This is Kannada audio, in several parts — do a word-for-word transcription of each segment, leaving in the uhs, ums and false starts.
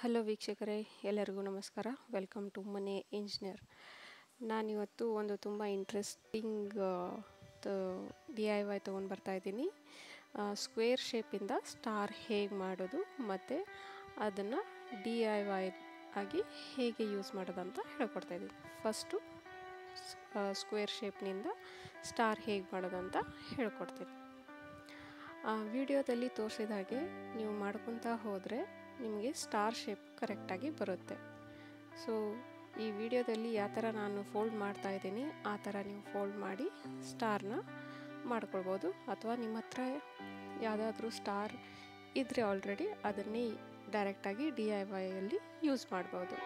ಹಲೋ ವೀಕ್ಷಕರೇ, ಎಲ್ಲರಿಗೂ ನಮಸ್ಕಾರ. ವೆಲ್ಕಮ್ ಟು ಮನೆ ಇಂಜಿನಿಯರ್. ನಾನಿವತ್ತು ಒಂದು ತುಂಬ ಇಂಟ್ರೆಸ್ಟಿಂಗ್ ಡಿ ಐ ವೈ ತೊಗೊಂಡು ಬರ್ತಾಯಿದ್ದೀನಿ. ಸ್ಕ್ವೇರ್ ಶೇಪಿಂದ ಸ್ಟಾರ್ ಹೇಗೆ ಮಾಡೋದು ಮತ್ತು ಅದನ್ನು ಡಿ ಐ ವೈ ಆಗಿ ಹೇಗೆ ಯೂಸ್ ಮಾಡೋದು ಅಂತ ಹೇಳ್ಕೊಡ್ತಾಯಿದ್ದೀನಿ. ಫಸ್ಟು ಸ್ಕ್ವೇರ್ ಶೇಪ್ನಿಂದ ಸ್ಟಾರ್ ಹೇಗೆ ಮಾಡೋದು ಅಂತ ಹೇಳ್ಕೊಡ್ತೀನಿ. ವಿಡಿಯೋದಲ್ಲಿ ತೋರಿಸಿದ ಹಾಗೆ ನೀವು ಮಾಡ್ಕೊತಾ ಹೋದರೆ ನಿಮಗೆ ಸ್ಟಾರ್ ಶೇಪ್ ಕರೆಕ್ಟಾಗಿ ಬರುತ್ತೆ. ಸೊ ಈ ವಿಡಿಯೋದಲ್ಲಿ ಯಾವ ಥರ ನಾನು ಫೋಲ್ಡ್ ಮಾಡ್ತಾ ಇದ್ದೀನಿ ಆ ಥರ ನೀವು ಫೋಲ್ಡ್ ಮಾಡಿ ಸ್ಟಾರ್ನ ಮಾಡ್ಕೊಳ್ಬೋದು. ಅಥವಾ ನಿಮ್ಮ ಹತ್ರ ಯಾವುದಾದ್ರೂ ಸ್ಟಾರ್ ಇದ್ದರೆ ಆಲ್ರೆಡಿ ಅದನ್ನೇ ಡೈರೆಕ್ಟಾಗಿ ಡಿ ಐ ವೈಯಲ್ಲಿ ಯೂಸ್ ಮಾಡ್ಬೋದು.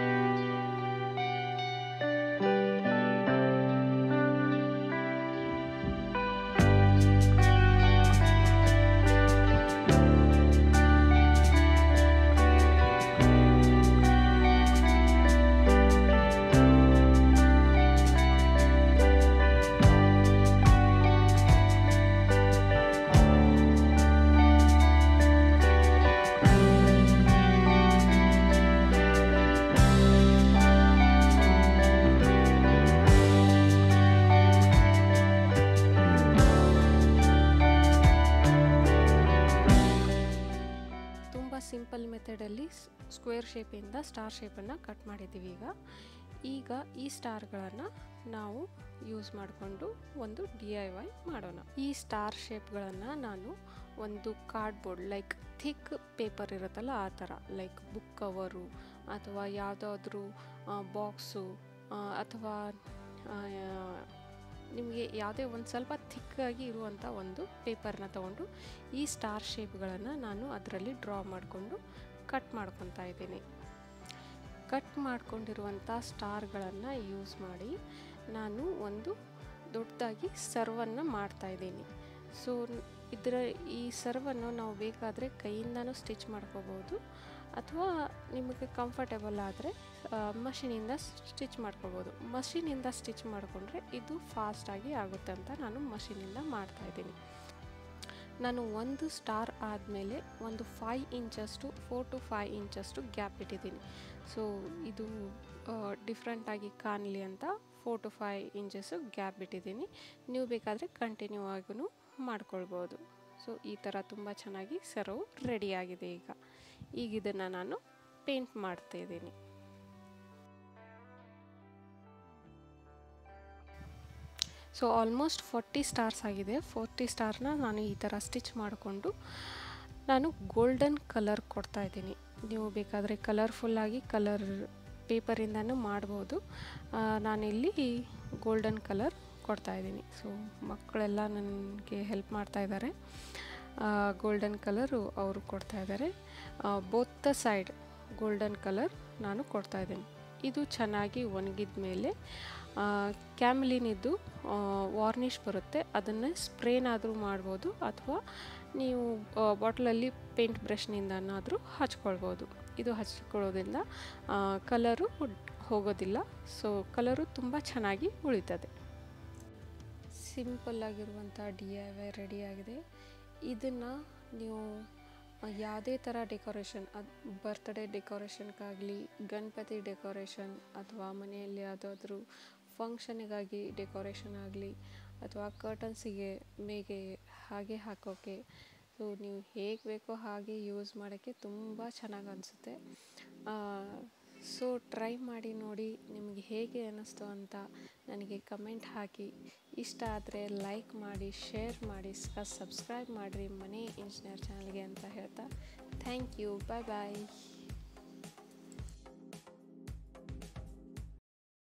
ಸಿಂಪಲ್ ಮೆಥಡಲ್ಲಿ ಸ್ಕ್ವೇರ್ ಶೇಪಿಂದ ಸ್ಟಾರ್ ಶೇಪನ್ನು ಕಟ್ ಮಾಡಿದ್ದೀವಿ. ಈಗ ಈಗ ಈ ಸ್ಟಾರ್ಗಳನ್ನು ನಾವು ಯೂಸ್ ಮಾಡಿಕೊಂಡು ಒಂದು ಡಿ ಐ ವೈ ಮಾಡೋಣ. ಈ ಸ್ಟಾರ್ ಶೇಪ್ಗಳನ್ನು ನಾನು ಒಂದು ಕಾರ್ಡ್ಬೋರ್ಡ್ ಲೈಕ್ ಥಿಕ್ ಪೇಪರ್ ಇರುತ್ತಲ್ಲ ಆ ಥರ, ಲೈಕ್ ಬುಕ್ ಕವರು ಅಥವಾ ಯಾವುದಾದ್ರೂ ಬಾಕ್ಸು ಅಥವಾ ನಿಮಗೆ ಯಾವುದೇ ಒಂದು ಸ್ವಲ್ಪ ಥಿಕ್ಕಾಗಿ ಇರುವಂಥ ಒಂದು ಪೇಪರ್ನ ತೊಗೊಂಡು ಈ ಸ್ಟಾರ್ ಶೇಪ್ಗಳನ್ನು ನಾನು ಅದರಲ್ಲಿ ಡ್ರಾ ಮಾಡಿಕೊಂಡು ಕಟ್ ಮಾಡ್ಕೊತಾ ಇದ್ದೀನಿ. ಕಟ್ ಮಾಡ್ಕೊಂಡಿರುವಂಥ ಸ್ಟಾರ್ಗಳನ್ನು ಯೂಸ್ ಮಾಡಿ ನಾನು ಒಂದು ದೊಡ್ಡದಾಗಿ ಸರ್ವನ್ನು ಮಾಡ್ತಾಯಿದ್ದೀನಿ. ಸೊ ಇದರ ಈ ಸರ್ವನ್ನು ನಾವು ಬೇಕಾದರೆ ಕೈಯಿಂದನೂ ಸ್ಟಿಚ್ ಮಾಡ್ಕೋಬೋದು ಅಥವಾ ನಿಮಗೆ ಕಂಫರ್ಟೇಬಲ್ ಆದರೆ ಮಷೀನಿಂದ ಸ್ಟಿಚ್ ಮಾಡ್ಕೊಬೋದು. ಮಷೀನಿಂದ ಸ್ಟಿಚ್ ಮಾಡಿಕೊಂಡ್ರೆ ಇದು ಫಾಸ್ಟಾಗಿ ಆಗುತ್ತೆ ಅಂತ ನಾನು ಮಷೀನಿಂದ ಮಾಡ್ತಾಯಿದ್ದೀನಿ. ನಾನು ಒಂದು ಸ್ಟಾರ್ ಆದಮೇಲೆ ಒಂದು ಫೈವ್ ಇಂಚಷ್ಟು ಫೋರ್ ಟು ಫೈವ್ ಇಂಚಷ್ಟು ಗ್ಯಾಪ್ ಇಟ್ಟಿದ್ದೀನಿ. ಸೊ ಇದು ಡಿಫ್ರೆಂಟಾಗಿ ಕಾಣಲಿ ಅಂತ ಫೋರ್ ಟು ಫೈವ್ ಇಂಚಸ್ಸು ಗ್ಯಾಪ್ ಇಟ್ಟಿದ್ದೀನಿ. ನೀವು ಬೇಕಾದರೆ ಕಂಟಿನ್ಯೂ ಆಗೂ ಮಾಡ್ಕೊಳ್ಬೋದು. ಸೊ ಈ ಥರ ತುಂಬ ಚೆನ್ನಾಗಿ ಸರ್ವ್ ರೆಡಿಯಾಗಿದೆ. ಈಗ ಈಗ ಇದನ್ನು ನಾನು ಪೇಂಟ್ ಮಾಡ್ತಾಯಿದ್ದೀನಿ. ಸೊ ಆಲ್ಮೋಸ್ಟ್ ಫೋರ್ಟಿ ಸ್ಟಾರ್ಸ್ ಆಗಿದೆ. ಫೋರ್ಟಿ ಸ್ಟಾರ್ನ ನಾನು ಈ ಥರ ಸ್ಟಿಚ್ ಮಾಡಿಕೊಂಡು ನಾನು ಗೋಲ್ಡನ್ ಕಲರ್ ಕೊಡ್ತಾಯಿದ್ದೀನಿ. ನೀವು ಬೇಕಾದರೆ ಕಲರ್ಫುಲ್ಲಾಗಿ ಕಲರ್ ಪೇಪರಿಂದನೂ ಮಾಡ್ಬೋದು. ನಾನಿಲ್ಲಿ ಗೋಲ್ಡನ್ ಕಲರ್ ಕೊಡ್ತಾಯಿದ್ದೀನಿ. ಸೊ ಮಕ್ಕಳೆಲ್ಲ ನನಗೆ ಹೆಲ್ಪ್ ಮಾಡ್ತಾಯಿದ್ದಾರೆ. ಗೋಲ್ಡನ್ ಕಲರು ಅವರು ಕೊಡ್ತಾಯಿದ್ದಾರೆ. ಬೋತ್ ಸೈಡ್ ಗೋಲ್ಡನ್ ಕಲರ್ ನಾನು ಕೊಡ್ತಾಯಿದ್ದೀನಿ. ಇದು ಚೆನ್ನಾಗಿ ಒಣಗಿದ ಮೇಲೆ ಕ್ಯಾಮ್ಲಿನಿದ್ದು ವಾರ್ನಿಷ್ ಬರುತ್ತೆ, ಅದನ್ನು ಸ್ಪ್ರೇನಾದರೂ ಮಾಡ್ಬೋದು ಅಥವಾ ನೀವು ಬಾಟ್ಲಲ್ಲಿ ಪೇಂಟ್ ಬ್ರಷ್ನಿಂದನಾದರೂ ಹಚ್ಕೊಳ್ಬೋದು. ಇದು ಹಚ್ಕೊಳ್ಳೋದ್ರಿಂದ ಕಲರು ಹೋಗೋದಿಲ್ಲ. ಸೊ ಕಲರು ತುಂಬ ಚೆನ್ನಾಗಿ ಉಳಿತದೆ. ಸಿಂಪಲ್ಲಾಗಿರುವಂಥ ಡಿ ಐ ವೈ ರೆಡಿಯಾಗಿದೆ. ಇದನ್ನು ನೀವು ಯಾವುದೇ ಥರ ಡೆಕೋರೇಷನ್, ಅದು ಬರ್ತ್ಡೇ ಡೆಕೋರೇಷನ್ಗಾಗಲಿ, ಗಣಪತಿ ಡೆಕೋರೇಷನ್ ಅಥವಾ ಮನೆಯಲ್ಲಿ ಯಾವುದಾದ್ರೂ ಫಂಕ್ಷನಿಗಾಗಿ ಡೆಕೋರೇಷನ್ ಆಗಲಿ ಅಥವಾ ಕರ್ಟನ್ಸಿಗೆ ಮೇಗೆ ಹಾಗೆ ಹಾಕೋಕ್ಕೆ, ಸೊ ನೀವು ಹೇಗೆ ಬೇಕೋ ಹಾಗೆ ಯೂಸ್ ಮಾಡೋಕ್ಕೆ ತುಂಬ ಚೆನ್ನಾಗಿ ಅನಿಸುತ್ತೆ. ಸೊ ಟ್ರೈ ಮಾಡಿ ನೋಡಿ, ನಿಮಗೆ ಹೇಗೆ ಅನ್ನಿಸ್ತು ಅಂತ ನನಗೆ ಕಮೆಂಟ್ ಹಾಕಿ. ಇಷ್ಟ ಆದರೆ ಲೈಕ್ ಮಾಡಿ, ಶೇರ್ ಮಾಡಿ, ಸಬ್ಸ್ಕ್ರೈಬ್ ಮಾಡಿರಿ ಮನೆ ಇಂಜಿನಿಯರ್ ಚಾನಲ್ಗೆ ಅಂತ ಹೇಳ್ತಾ ಥ್ಯಾಂಕ್ ಯು. Bye bye.